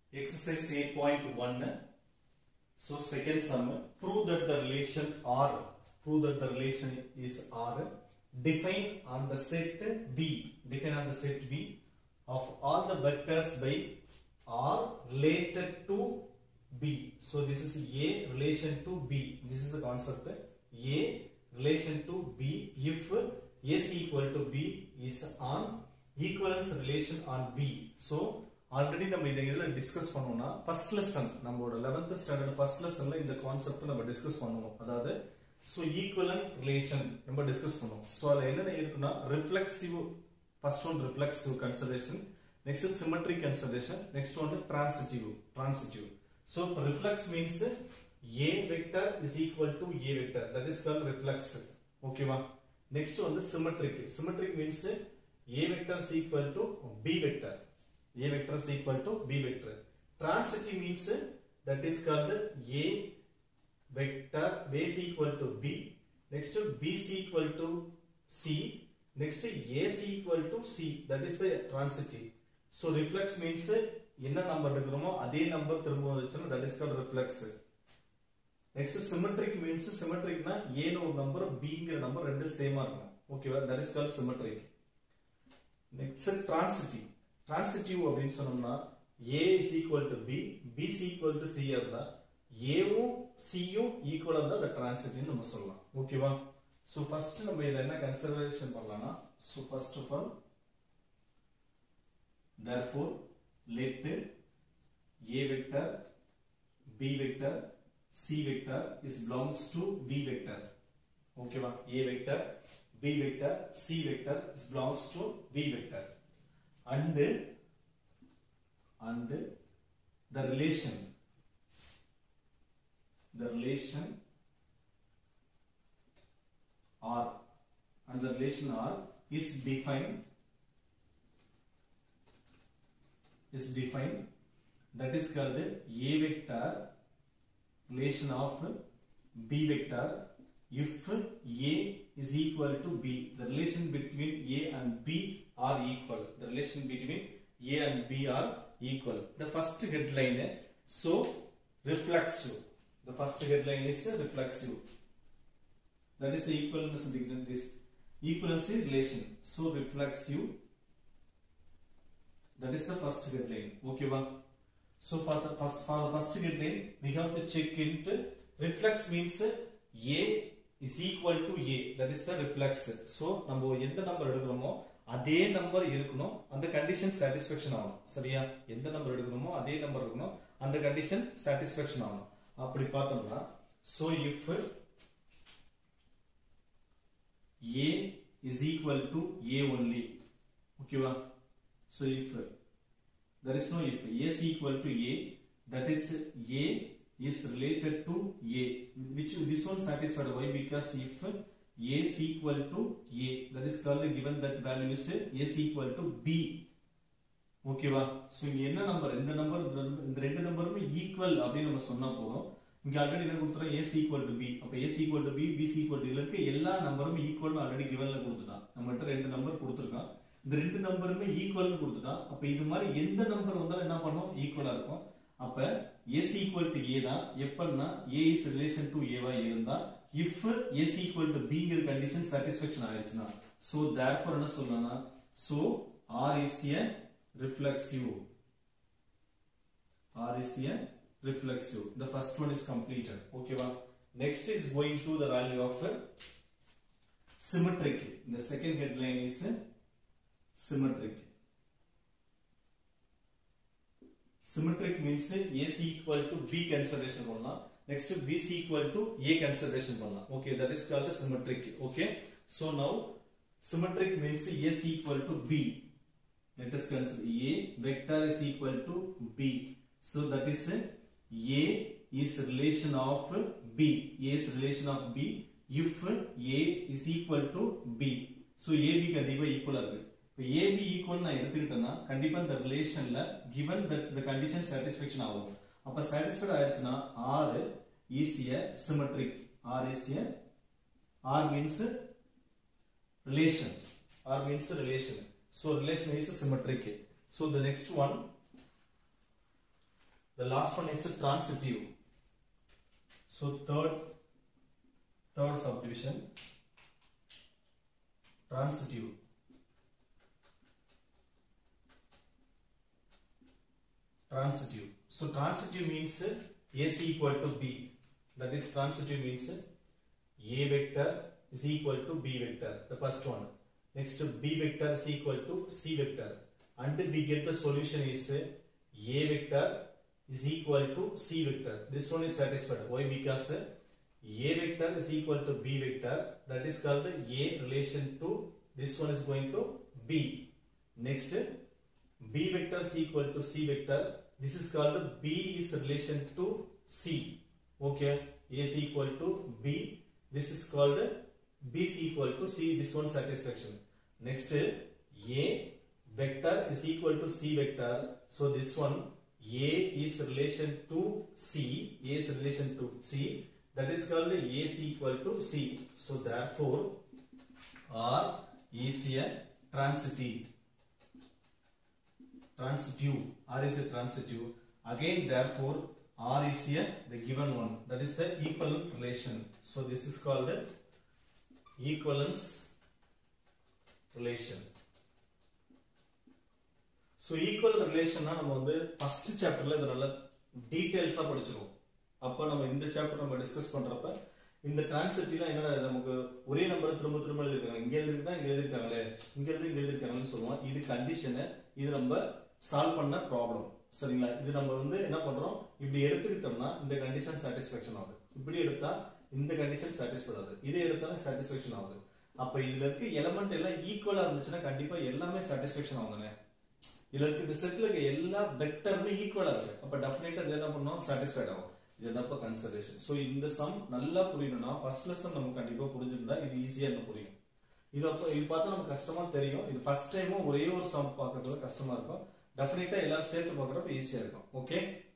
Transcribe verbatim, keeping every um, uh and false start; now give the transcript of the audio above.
Exercise eight point one. So second sum, prove that the relation R, prove that the relation is R, define on the set B, define on the set B of all the vectors by R related to B. So this is A relation to B. This is the concept. A relation to B if A is equal to B is on equivalence relation on B. So already நம்ம இத இதல discuss பண்ணோம்னா first lesson நம்மளோட eleventh standard first lessonல இந்த concept நம்ம discuss பண்ணுவோம். அதாவது so equivalent relation நம்ம டிஸ்கஸ் பண்ணுவோம். So அதுல என்ன இருக்குன்னா reflexive, first one reflexive consideration, next is symmetric consideration, next one transitive, transitive. So reflex means A vector is equal to A vector, that is called reflex. Okay va? Next one is symmetric. Symmetric means A vector is equal to B vector. A vector is equal to B vector. Transitive means that is called A vector A is equal to B. Next B is equal to C. Next A is equal to C. That is the transitive. So reflex means என்ன number இருக்குறோமோ அதே number திரும்ப வந்துச்சுனா that is called reflex. Next symmetric means symmetric னா A ன ஒரு number B ங்கற number ரெண்டு சேமா இருக்கும். ஓகேவா? That is called symmetric. Next transitive. Transitive அப்படினு சொன்னோம்னா A is equal to B, B is equal to C இருந்தா A வும் C யும் ஈக்குவலா இருந்தா அது transitive நம்ம சொல்லலாம். ஓகேவா? So first நம்ம இத என்ன கன்சிடரேஷன் பண்ணலாம்னா so first of all therefore let A vector, B vector, C vector is belongs to B vector. ஓகேவா? A vector, B vector, C vector is belongs to B vector. And and the relation the relation R and the relation R is defined is defined that is called A vector relation of B vector if A is equal to B. The relation between A and B are equal. The relation between A and B are equal. The first headline, so reflexive. The first headline is reflexive. That is the equivalence is equivalency relation. So reflexive. That is the first headline. Okay, one. So for the first for the first headline, we have to check into reflex means A is equal to A. That is the reflex. So நம்ம எந்த number எடுக்கிறோமோ அதே number இருக்கணும், அந்த condition satisfaction ஆகணும். சரியா? எந்த number எடுக்கிறோமோ அதே நம்பர் இருக்கணும், அந்த கண்டிஷன் satisfaction ஆகணும். அப்படி பார்த்தோம்னா so if A is equal to A only. ஓகேவா? So if there is no if A is equal to A, that is A is related to A, which this one satisfied. Why? Because if A is equal to A, that is called given that value is A is equal to B. Okay va? So இங்க என்ன number, இந்த number இந்த ரெண்டு நம்பருமே equal அப்படி நம்ம சொன்னா போதும். இங்க ஆல்ரெடி என்ன கொடுத்துறோம்? A is equal to B. அப்ப A is equal to B, B is equal to இதுல இருக்க எல்லா நம்பரும் ஈக்குவல் ஆல்ரெடி givenல கொடுத்துட்டான். நம்மட்ட ரெண்டு நம்பர் கொடுத்திருக்கான். இந்த ரெண்டு நம்பருமே ஈக்குவல்னு கொடுத்துட்டான். அப்ப இது மாதிரி எந்த நம்பர் வந்தாலும் என்ன பண்ணும்? ஈக்குவலா இருக்கும். அப்ப A is equal to A தான் எப்பன்னா A is relation to A வா இருந்தா if A is equal to B ங்கற கண்டிஷன் satisfaction ஆயிடுச்சுனா so therefore என்ன சொல்லலாம்னா so R is a reflexive. R is a reflexive. The first one is completed. Okay va? Next is going to the value of symmetric. The second headline is symmetric. Symmetric means A is equal to B consideration பண்ணலாம். Next B is equal to A consideration பண்ணலாம். Okay, that is called symmetric. Okay, so now symmetric means A is equal to B. Let us consider A vector is equal to B. So that is A is relation of B. A is relation of B if A is equal to B. So A B கண்டிப்பா ஈக்குவலா இருக்கு. A B equal நான் எடுத்துக்கிட்டேன்னா கண்டிப்பா இந்த ரிலேஷன்ல given that the condition satisfaction ஆகும். அப்ப satisfied ஆயிடுச்சுனா R is a symmetric. R is a R means relation. R means relation. So relation is symmetric. So the next one The last one is transitive. So third third subdivision, transitive. Transitive. So transitive means A is equal to B. That is transitive means A vector is equal to B vector. The first one. Next B vector is equal to C vector. And we get the solution is A vector is equal to C vector. This one is satisfied. Why? Because A vector is equal to B vector. That is called A relation to this one is going to B. Next B vector is equal to C vector. This is called B is relation to C. Okay. A is equal to B. This is called B is equal to C. This one satisfaction. Next A vector is equal to C vector. So this one A is relation to C. A is relation to C. That is called A is equal to C. So therefore R is a transitive. Transitive. R is a transitive. Again therefore R is a the given one. That is the equivalent relation. So this is called equivalence relation. So equal relation na நம்ம வந்து first chapterல இத நல்ல டீடைல்ஸா படிச்சிரோம். அப்ப நம்ம இந்த chapter நம்ம discuss பண்றப்ப இந்த டிரான்சிட்டிவ்ல என்னடா நமக்கு ஒரே நம்பர் திரும்ப திரும்ப எழுதிருக்காங்க. இங்க எழுதிருக்கா இங்க எழுதிருக்காங்களே. இங்க எழுதி இங்க எழுதிருக்காங்கன்னு சொல்லுவோம். இது கண்டிஷன். இது நம்ம சால்வ் பண்ண ப்ராப்ளம். சரிங்களா? இது நம்ம வந்து என்ன பண்றோம்? இப்படி எடுத்துக்கிட்டோம்னா இந்த கண்டிஷன் சாட்டிஸ்ஃபேக்ஷன் ஆகுது. இப்படி எடுத்தா இந்த கண்டிஷன் சாட்டிஸ்ஃபை ஆகுது. இதே எடுத்தாலும் சாட்டிஸ்ஃபேக்ஷன் ஆகுது. அப்ப இதுல இருக்க எலிமெண்ட் எல்லாம் ஈக்குவலா இருந்துச்சுன்னா கண்டிப்பா எல்லாமே சாட்டிஸ்ஃபேக்ஷன் ஆகுதுங்க. இதுல இருக்க இந்த செட்ல இருக்க எல்லா வெக்டருமே ஈக்குவலா இருக்கு. அப்ப டெஃபினட்டா இது என்ன பண்ணோம்? சாட்டிஸ்ஃபைட் ஆகும். இதுதான் கன்சிடரேஷன். சோ இந்த சம் நல்லா புரியணும்னா ஃபர்ஸ்ட் லெசன் நமக்கு கண்டிப்பா புரிஞ்சிருந்தா இது ஈஸியா என்ன புரியும். இது அப்ப இது பார்த்தா நமக்கு கஷ்டமா தெரியும். இது ஃபர்ஸ்ட் டைமும் ஒரே ஒரு சம் பார்க்கறதுல கஷ்டமா இருக்கும். டெஃபினட்டா எல்லாரும் சேர்த்து பார்க்கறப்ப ஈஸியா இருக்கும். ஓகே.